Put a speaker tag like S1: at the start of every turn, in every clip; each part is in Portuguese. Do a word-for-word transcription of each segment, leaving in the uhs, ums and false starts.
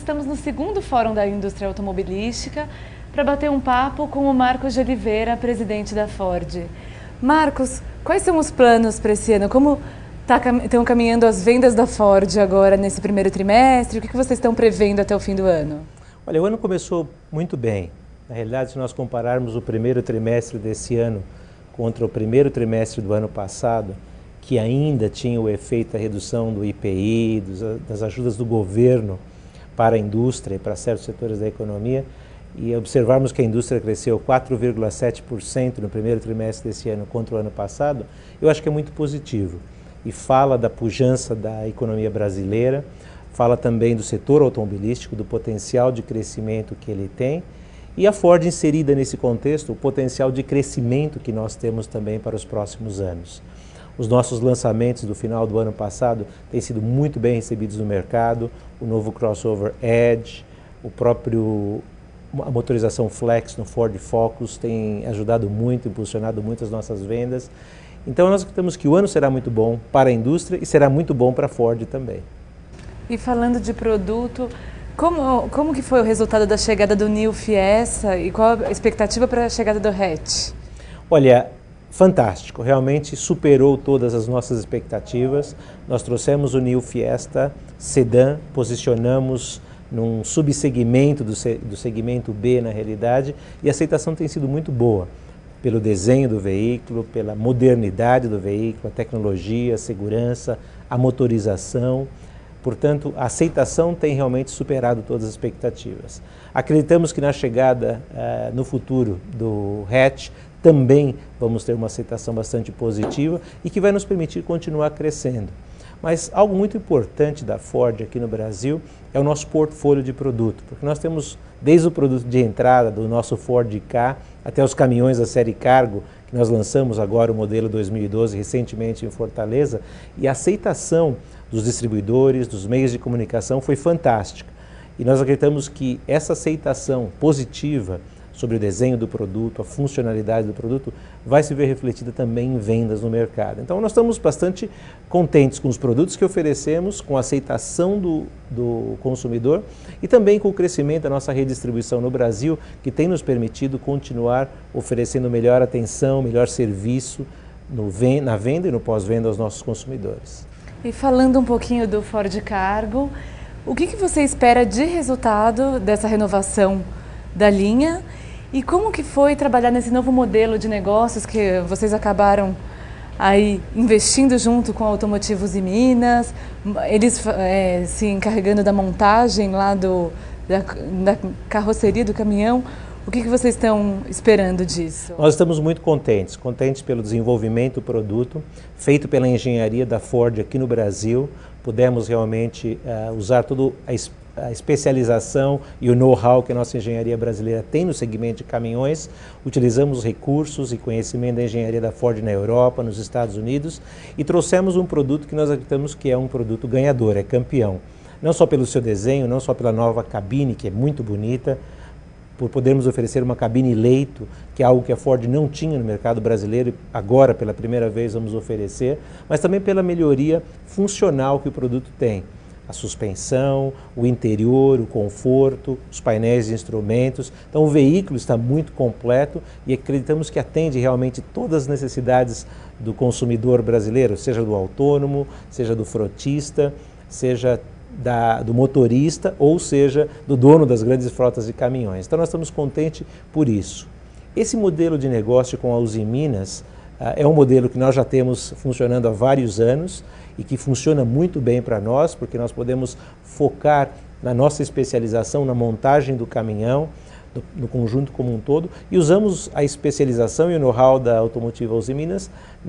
S1: estamos no segundo Fórum da Indústria Automobilística para bater um papo com o Marcos de Oliveira, presidente da Ford. Marcos, quais são os planos para esse ano? Como tá, estão caminhando as vendas da Ford agora nesse primeiro trimestre? O que vocês estão prevendo até o fim do ano?
S2: Olha, o ano começou muito bem. Na realidade, se nós compararmos o primeiro trimestre desse ano contra o primeiro trimestre do ano passado, que ainda tinha o efeito da redução do I P I, dos, das ajudas do governo para a indústria e para certos setores da economia, e observarmos que a indústria cresceu quatro vírgula sete por cento no primeiro trimestre desse ano contra o ano passado, eu acho que é muito positivo. E fala da pujança da economia brasileira, fala também do setor automobilístico, do potencial de crescimento que ele tem, e a Ford inserida nesse contexto, o potencial de crescimento que nós temos também para os próximos anos. Os nossos lançamentos do final do ano passado têm sido muito bem recebidos no mercado, o novo crossover Edge, o próprio, a motorização Flex no Ford Focus tem ajudado muito, impulsionado muito as nossas vendas. Então nós acreditamos que o ano será muito bom para a indústria e será muito bom para a Ford também.
S1: E falando de produto, como, como que foi o resultado da chegada do New Fiesta e qual a expectativa para a chegada do Hatch?
S2: Olha, fantástico, realmente superou todas as nossas expectativas. Nós trouxemos o New Fiesta Sedan, posicionamos num subsegmento do, do segmento B na realidade, e a aceitação tem sido muito boa, pelo desenho do veículo, pela modernidade do veículo, a tecnologia, a segurança, a motorização. Portanto, a aceitação tem realmente superado todas as expectativas. Acreditamos que na chegada uh, no futuro do Hatch também vamos ter uma aceitação bastante positiva e que vai nos permitir continuar crescendo. Mas algo muito importante da Ford aqui no Brasil é o nosso portfólio de produto, porque nós temos desde o produto de entrada do nosso Ford Ka até os caminhões da série Cargo, que nós lançamos agora o modelo dois mil e doze recentemente em Fortaleza, e a aceitação dos distribuidores, dos meios de comunicação foi fantástica. E nós acreditamos que essa aceitação positiva sobre o desenho do produto, a funcionalidade do produto, vai se ver refletida também em vendas no mercado. Então nós estamos bastante contentes com os produtos que oferecemos, com a aceitação do, do consumidor e também com o crescimento da nossa rede de distribuição no Brasil, que tem nos permitido continuar oferecendo melhor atenção, melhor serviço no, na venda e no pós-venda aos nossos consumidores.
S1: E falando um pouquinho do Ford Cargo, o que, que você espera de resultado dessa renovação da linha? E como que foi trabalhar nesse novo modelo de negócios que vocês acabaram aí investindo junto com a Automotivos e Minas, eles é, se encarregando da montagem lá do, da, da carroceria do caminhão? O que, que vocês estão esperando disso?
S2: Nós estamos muito contentes, contentes pelo desenvolvimento do produto, feito pela engenharia da Ford aqui no Brasil. Pudemos realmente uh, usar toda a, a especialização e o know-how que a nossa engenharia brasileira tem no segmento de caminhões. Utilizamos recursos e conhecimento da engenharia da Ford na Europa, nos Estados Unidos, e trouxemos um produto que nós acreditamos que é um produto ganhador, é campeão. Não só pelo seu desenho, não só pela nova cabine, que é muito bonita, por podermos oferecer uma cabine leito, que é algo que a Ford não tinha no mercado brasileiro, e agora pela primeira vez vamos oferecer, mas também pela melhoria funcional que o produto tem. A suspensão, o interior, o conforto, os painéis de instrumentos. Então o veículo está muito completo e acreditamos que atende realmente todas as necessidades do consumidor brasileiro, seja do autônomo, seja do frotista, seja Da, do motorista, ou seja, do dono das grandes frotas de caminhões. Então nós estamos contentes por isso. Esse modelo de negócio com a Usiminas uh, é um modelo que nós já temos funcionando há vários anos e que funciona muito bem para nós, porque nós podemos focar na nossa especialização, na montagem do caminhão, do, no conjunto como um todo, e usamos a especialização e o know-how da Automotiva Usiminas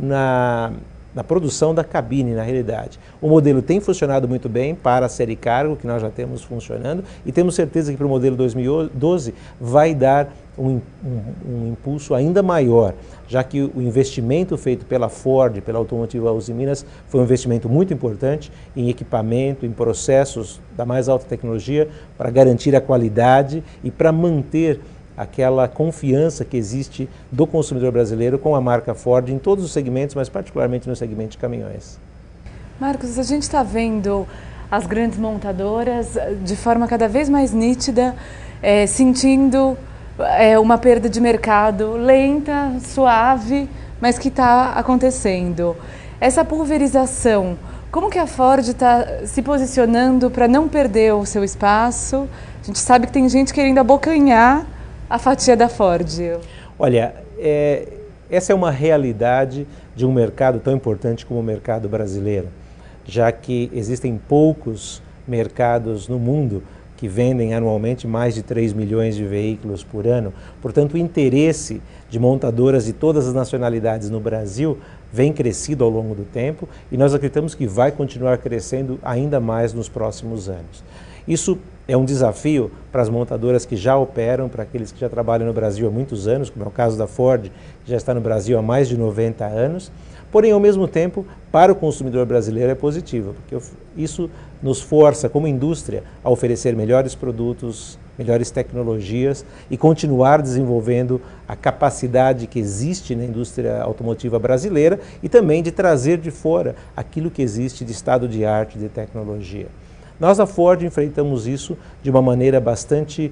S2: na na produção da cabine, na realidade. O modelo tem funcionado muito bem para a série Cargo, que nós já temos funcionando, e temos certeza que para o modelo dois mil e doze vai dar um, um, um impulso ainda maior, já que o investimento feito pela Ford, pela Automotiva Usiminas, foi um investimento muito importante em equipamento, em processos da mais alta tecnologia, para garantir a qualidade e para manter aquela confiança que existe do consumidor brasileiro com a marca Ford em todos os segmentos, mas particularmente no segmento de caminhões.
S1: Marcos, a gente está vendo as grandes montadoras de forma cada vez mais nítida, é, sentindo é, uma perda de mercado lenta, suave, mas que está acontecendo. Essa pulverização, como que a Ford está se posicionando para não perder o seu espaço? A gente sabe que tem gente querendo abocanhar a fatia da Ford.
S2: Olha, é, essa é uma realidade de um mercado tão importante como o mercado brasileiro, já que existem poucos mercados no mundo que vendem anualmente mais de três milhões de veículos por ano. Portanto, o interesse de montadoras de todas as nacionalidades no Brasil vem crescido ao longo do tempo e nós acreditamos que vai continuar crescendo ainda mais nos próximos anos. Isso é um desafio para as montadoras que já operam, para aqueles que já trabalham no Brasil há muitos anos, como é o caso da Ford, que já está no Brasil há mais de noventa anos. Porém, ao mesmo tempo, para o consumidor brasileiro é positivo, porque isso nos força, como indústria, a oferecer melhores produtos, melhores tecnologias e continuar desenvolvendo a capacidade que existe na indústria automotiva brasileira e também de trazer de fora aquilo que existe de estado de arte de tecnologia. Nós, da Ford, enfrentamos isso de uma maneira bastante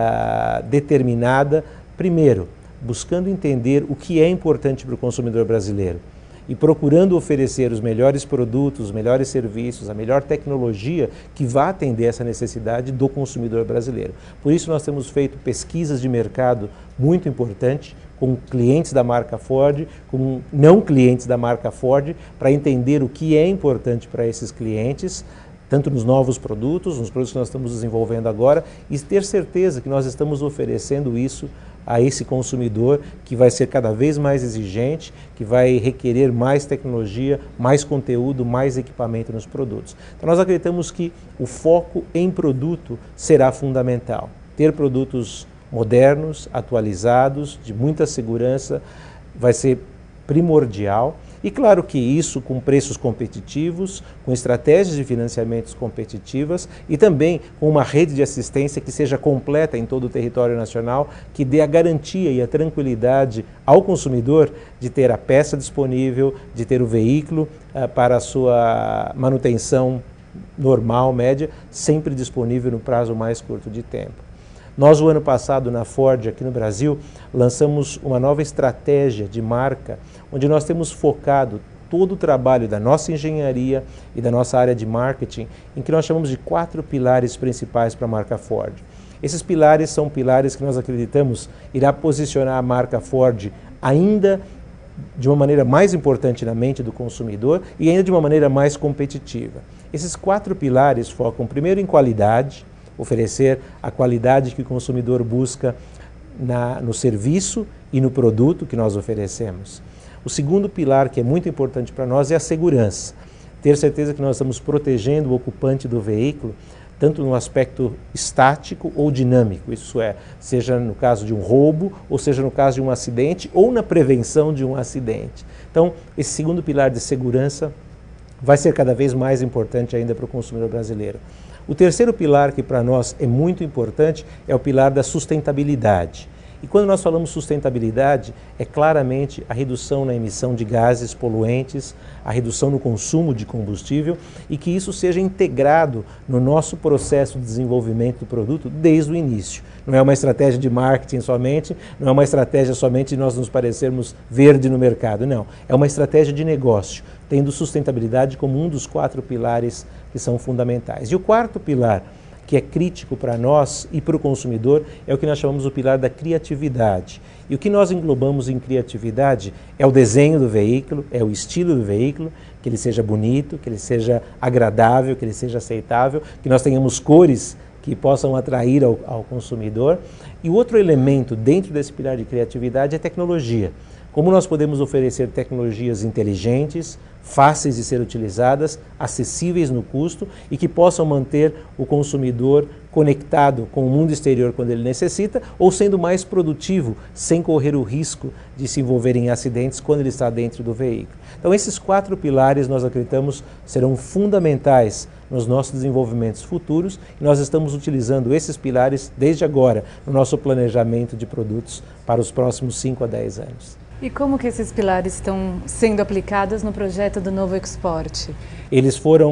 S2: uh, determinada, primeiro, buscando entender o que é importante para o consumidor brasileiro e procurando oferecer os melhores produtos, os melhores serviços, a melhor tecnologia que vá atender essa necessidade do consumidor brasileiro. Por isso nós temos feito pesquisas de mercado muito importantes com clientes da marca Ford, com não clientes da marca Ford, para entender o que é importante para esses clientes, tanto nos novos produtos, nos produtos que nós estamos desenvolvendo agora, e ter certeza que nós estamos oferecendo isso a esse consumidor que vai ser cada vez mais exigente, que vai requerer mais tecnologia, mais conteúdo, mais equipamento nos produtos. Então nós acreditamos que o foco em produto será fundamental. Ter produtos modernos, atualizados, de muita segurança, vai ser primordial. E claro que isso com preços competitivos, com estratégias de financiamentos competitivas e também com uma rede de assistência que seja completa em todo o território nacional, que dê a garantia e a tranquilidade ao consumidor de ter a peça disponível, de ter o veículo uh, para a sua manutenção normal, média, sempre disponível no prazo mais curto de tempo. Nós, o ano passado, na Ford, aqui no Brasil, lançamos uma nova estratégia de marca, onde nós temos focado todo o trabalho da nossa engenharia e da nossa área de marketing, em que nós chamamos de quatro pilares principais para a marca Ford. Esses pilares são pilares que nós acreditamos irá posicionar a marca Ford ainda de uma maneira mais importante na mente do consumidor e ainda de uma maneira mais competitiva. Esses quatro pilares focam primeiro em qualidade, oferecer a qualidade que o consumidor busca na, no serviço e no produto que nós oferecemos. O segundo pilar, que é muito importante para nós, é a segurança. Ter certeza que nós estamos protegendo o ocupante do veículo, tanto no aspecto estático ou dinâmico, isso é, seja no caso de um roubo, ou seja no caso de um acidente, ou na prevenção de um acidente. Então, esse segundo pilar de segurança vai ser cada vez mais importante ainda para o consumidor brasileiro. O terceiro pilar, que para nós é muito importante, é o pilar da sustentabilidade. E quando nós falamos sustentabilidade, é claramente a redução na emissão de gases poluentes, a redução no consumo de combustível e que isso seja integrado no nosso processo de desenvolvimento do produto desde o início. Não é uma estratégia de marketing somente, não é uma estratégia somente de nós nos parecermos verde no mercado, não. É uma estratégia de negócio, tendo sustentabilidade como um dos quatro pilares que são fundamentais. E o quarto pilar, que é crítico para nós e para o consumidor, é o que nós chamamos o pilar da criatividade. E o que nós englobamos em criatividade é o desenho do veículo, é o estilo do veículo, que ele seja bonito, que ele seja agradável, que ele seja aceitável, que nós tenhamos cores que possam atrair ao, ao consumidor. E o outro elemento dentro desse pilar de criatividade é tecnologia. Como nós podemos oferecer tecnologias inteligentes, fáceis de ser utilizadas, acessíveis no custo e que possam manter o consumidor conectado com o mundo exterior quando ele necessita ou sendo mais produtivo, sem correr o risco de se envolver em acidentes quando ele está dentro do veículo. Então esses quatro pilares nós acreditamos serão fundamentais nos nossos desenvolvimentos futuros e nós estamos utilizando esses pilares desde agora no nosso planejamento de produtos para os próximos cinco a dez anos.
S1: E como que esses pilares estão sendo aplicados no projeto do novo Export?
S2: Eles foram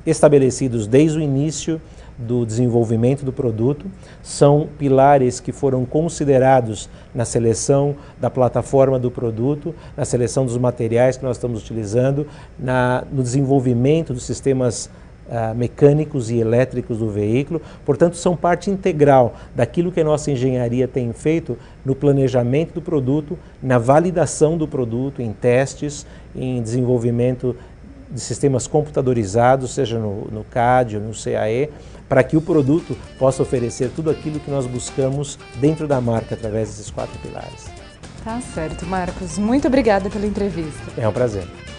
S2: estabelecidos desde o início do desenvolvimento do produto, são pilares que foram considerados na seleção da plataforma do produto, na seleção dos materiais que nós estamos utilizando, na, no desenvolvimento dos sistemas uh, mecânicos e elétricos do veículo. Portanto, são parte integral daquilo que a nossa engenharia tem feito no planejamento do produto, na validação do produto, em testes, em desenvolvimento de sistemas computadorizados, seja no, no C A D ou no C A E, para que o produto possa oferecer tudo aquilo que nós buscamos dentro da marca através desses quatro pilares.
S1: Tá certo, Marcos. Muito obrigada pela entrevista.
S2: É um prazer.